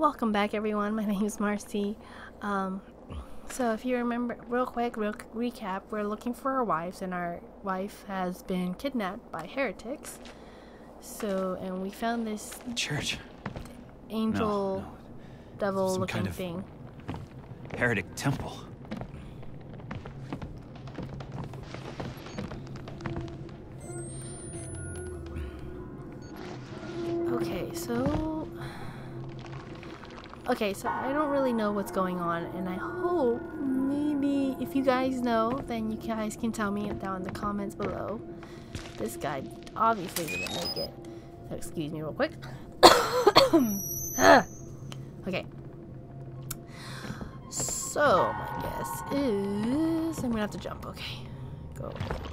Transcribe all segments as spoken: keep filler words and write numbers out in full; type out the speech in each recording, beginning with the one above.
Welcome back, everyone. My name is Marcy. Um, so if you remember, real quick, real recap, we're looking for our wives, and our wife has been kidnapped by heretics. So, and we found this church angel, no, no. devil-looking kind of thing. Heretic temple. Okay, so... Okay, so I don't really know what's going on, and I hope maybe if you guys know, then you guys can tell me down in the comments below. This guy obviously didn't make it. So excuse me real quick. Okay. So, my guess is... I'm gonna have to jump, okay. Go.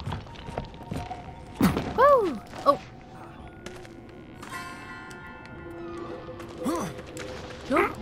Woo! Oh! Jump!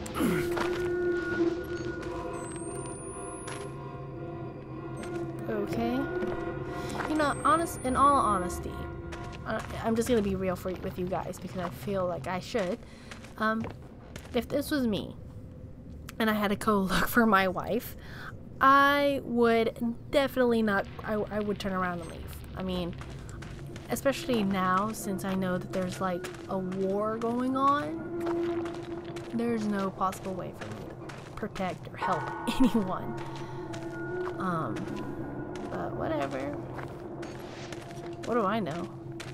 Okay. You know, honest, in all honesty, uh, I'm just gonna be real for with you guys because I feel like I should. Um, if this was me, and I had to go look for my wife, I would definitely not. I, I would turn around and leave. I mean, especially now since I know that there's like a war going on. There's no possible way for me to protect or help anyone. Um, but whatever. What do I know?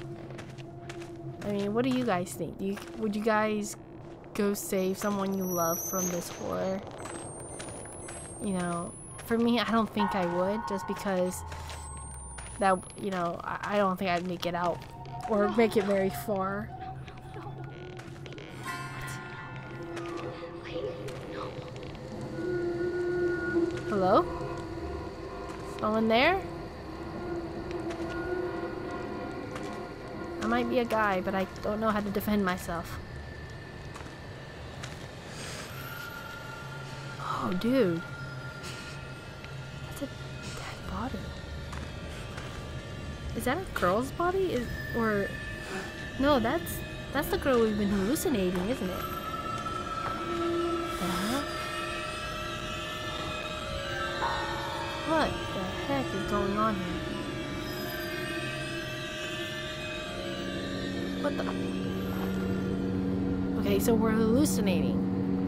I mean, what do you guys think? Do you, would you guys go save someone you love from this horror? You know, for me, I don't think I would, just because that, you know, I, I don't think I'd make it out or make it very far. Hello? Someone there? I might be a guy, but I don't know how to defend myself. Oh, dude. That's a dead body. Is that a girl's body? Is or no, that's that's the girl we've been hallucinating, isn't it? What the heck is going on here? What the? Okay, so we're hallucinating.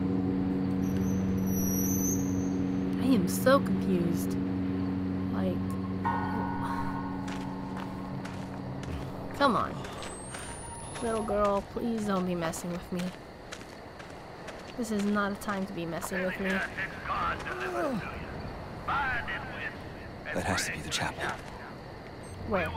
I am so confused. Like, come on. Little girl, please don't be messing with me. This is not a time to be messing with me. Oh. That has to be the chapel. Where?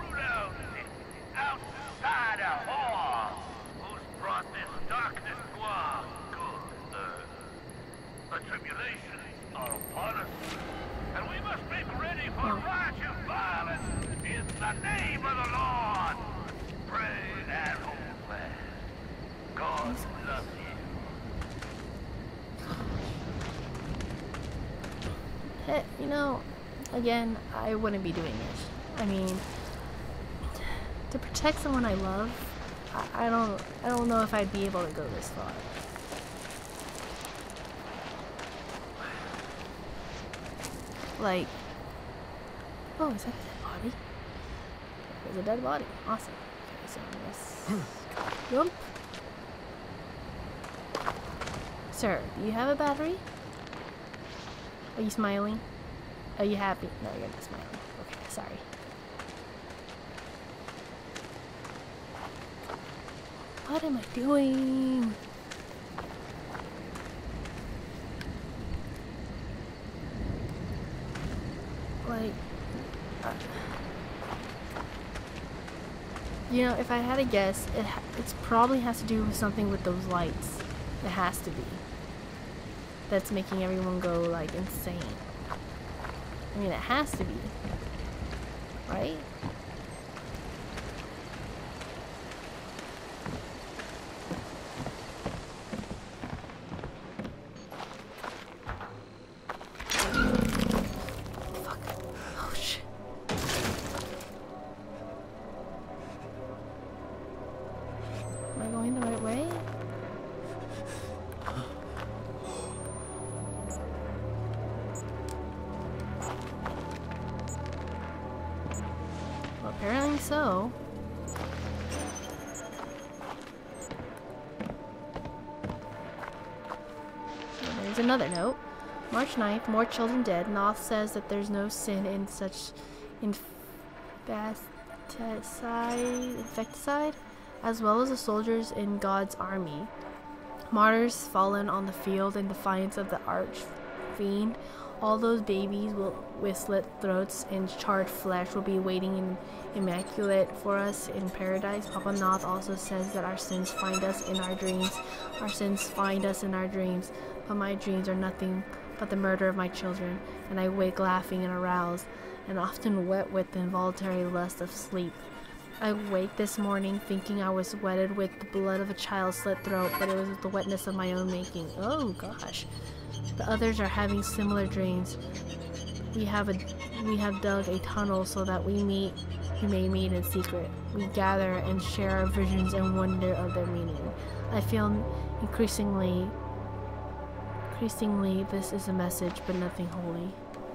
The tribulations are upon us, and we must make ready for righteous violence in the name of the Lord. Pray and hold fast. God loves you. Hey, you know, again, I wouldn't be doing this. I mean, to protect someone I love, I, I don't, I don't know if I'd be able to go this far. Like, oh, is that a dead body? There's a dead body. Awesome. Okay, so let's jump. Sir, do you have a battery? Are you smiling? Are you happy? No, you're not smiling. Okay, sorry. What am I doing? Like, uh, you know, if I had to guess, it ha it's probably has to do with something with those lights. It has to be. That's making everyone go, like, insane. I mean, it has to be. Right? Fuck. Oh, shit. Am I going the right way? Apparently so. And there's another note. March ninth, more children dead. Noth says that there's no sin in such infecticide, infecticide, as well as the soldiers in God's army. Martyrs fallen on the field in defiance of the arch fiend. All those babies will, with slit throats and charred flesh will be waiting in immaculate for us in paradise. Papa Noth also says that our sins find us in our dreams. Our sins find us in our dreams, but my dreams are nothing but the murder of my children, and I wake laughing and aroused, and often wet with the involuntary lust of sleep. I wake this morning thinking I was wetted with the blood of a child's slit throat, but it was the wetness of my own making. Oh gosh. The others are having similar dreams. We have a we have dug a tunnel so that we meet we may meet in secret. We gather and share our visions and wonder of their meaning. I feel increasingly increasingly this is a message but nothing holy.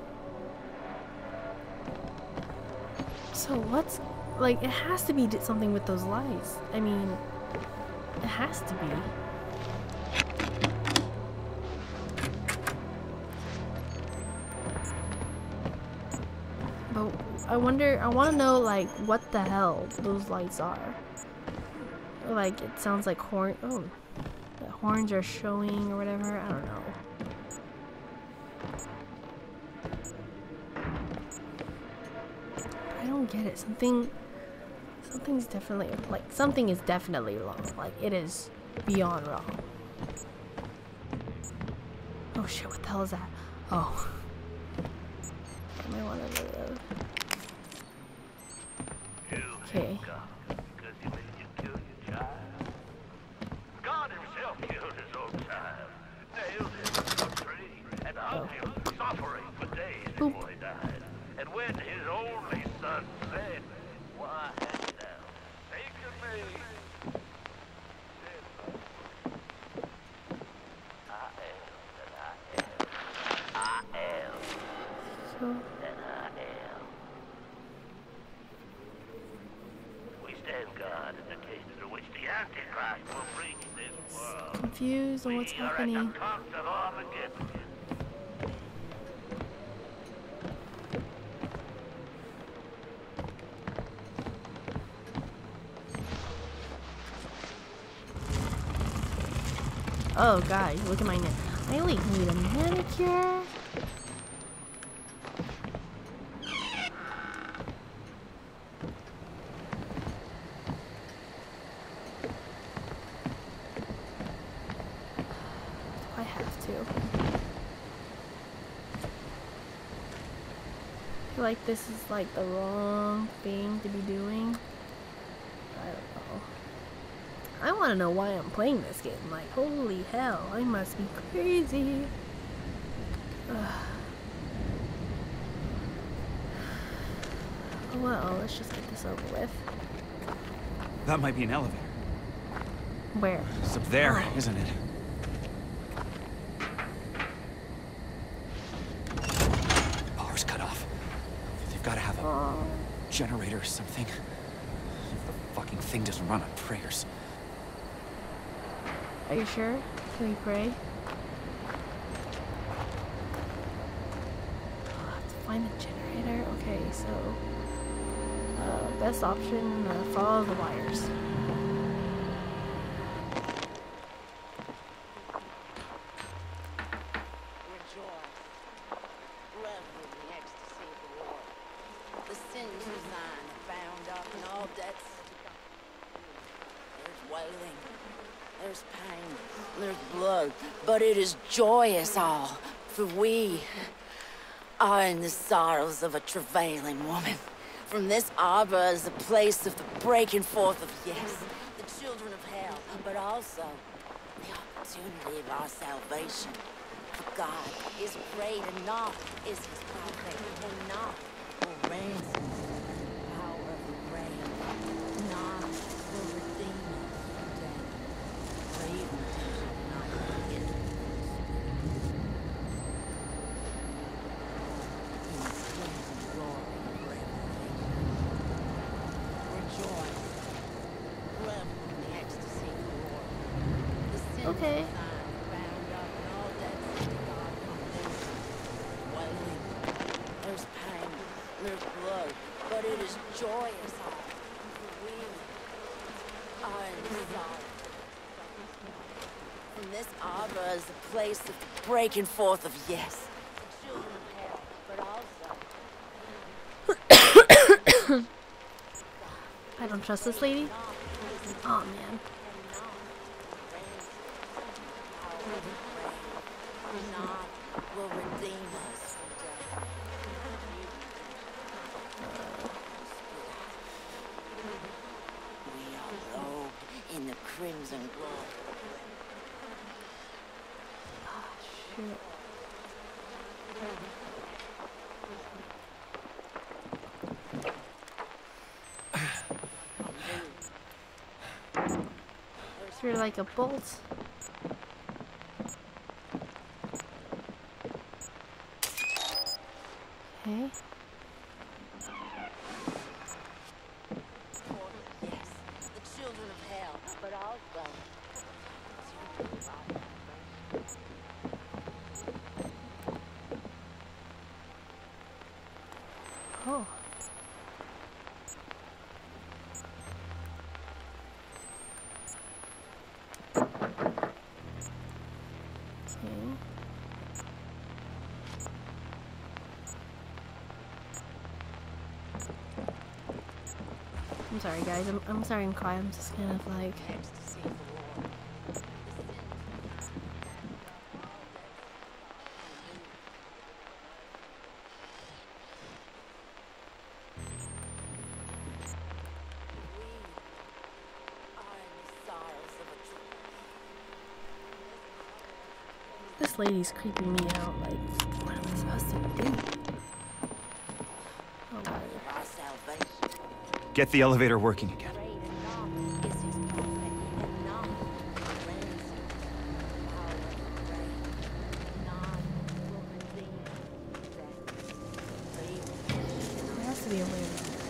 So what's like it has to be something with those lights. I mean, it has to be. But I wonder, I want to know, like, what the hell those lights are. Like, it sounds like horn, oh, the horns are showing or whatever, I don't know. I don't get it, something, something's definitely, like, something is definitely wrong. Like, it is beyond wrong. Oh shit, what the hell is that? Oh. I might want to reload. Okay. Because he made you kill your child. God himself killed his own child. Nailed him to a tree and hung him, suffering for days before he died. And when his only son said, "Why hast thou taken me?" I am that I am. I am. So. That I am. We stand guard in the case to which the Antichrist will bring this world. Confused on what's We are at happening. the cost of Armageddon. Oh guys, look at my nail. I only need a manicure. I have to. I feel like this is like the wrong thing to be doing. I don't know. I want to know why I'm playing this game. Like, holy hell, I must be crazy. Ugh. Well, let's just get this over with. That might be an elevator. Where? It's up there, Oh. isn't it? Power's cut off. They've got to have a Oh. generator or something. If the fucking thing doesn't run on prayers. Are you sure? Can we pray? I'll have to find the generator. Okay, so uh, best option, uh, follow the wires. Rejoice, revel in the ecstasy of the Lord. The sins of Zion are bound up and all debts to God. There's wailing, there's pain, there's blood, but it is joyous all, for we are in the sorrows of a travailing woman. From this arbor is the place of the breaking forth of, yes, the children of hell, but also the opportunity of our salvation. For God is great, and naught is his prophet, and naught will ransom the power of the grave. Naught will redeem us from death, for even death will not forget. In the splendid glory of great faith. okay. There's pain, there's blood, but it is joyous. We are in the sorrow. And this arbor is the place of the breaking forth of yes. The children of hell, but also I don't trust this lady. Oh man. God will redeem us from death. We are robed in the crimson glory. Shoot. You're like a bolt. Okay. Yes, the children of hell, but also Oh. Okay. I'm sorry, guys. I'm I'm sorry and cry. I'm just kind of like. ecstasy of the Lord. This lady's creeping me out. Like, what am I supposed to do? Oh, God. Our salvation. Get the elevator working again. Great and not is his prophet, and not ransom. Power of the grave. Not will redeem death. There has to be a way.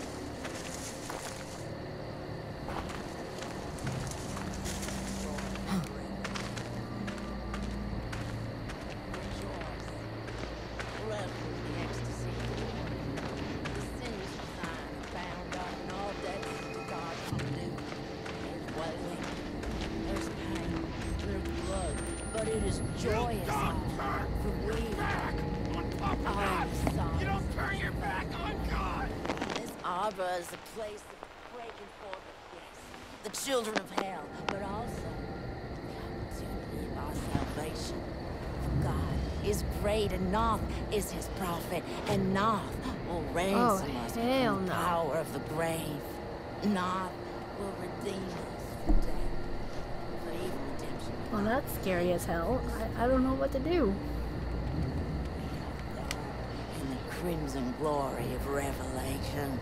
But it is joyous, for we are the sons. You don't turn your back on God! This arbor is a place of breaking forth of yes, the children of hell, but also the opportunity of our salvation. For God is great, and Noth is his prophet, and Noth will ransom Oh, us hell from the no. power of the grave. Noth will redeem us from death, for even redemption. Well, that's scary as hell. I, I don't know what to do. In the crimson glory of Revelation.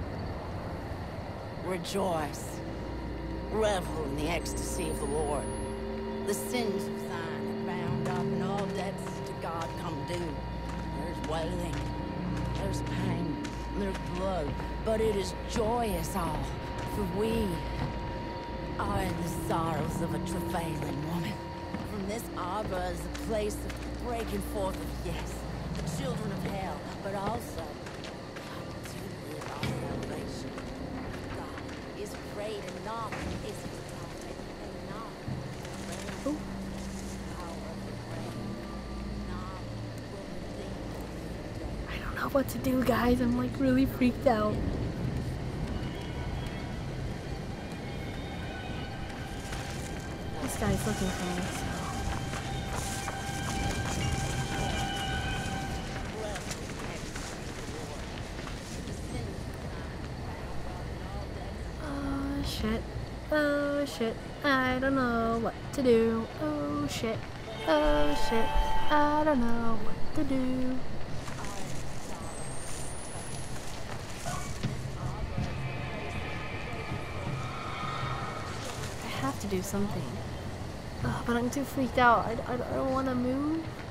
Rejoice. Revel in the ecstasy of the Lord. The sins of Zion are bound up, and all debts to God come due. There's wailing, there's pain, there's blood, but it is joyous all, for we are in the sorrows of a travailing woman. From this arbor is a place of breaking forth of yes, the children of hell, but also the opportunity of our salvation. God is great, and not is his prophet, and not the power of the grave, not will redeem us. I don't know what to do, guys. I'm like really freaked out. This guy's looking for me, so. Oh shit. Oh shit. I don't know what to do. Oh shit. Oh shit. I don't know what to do. I have to do something. Ugh, but I'm too freaked out. I, I, I don't want to move.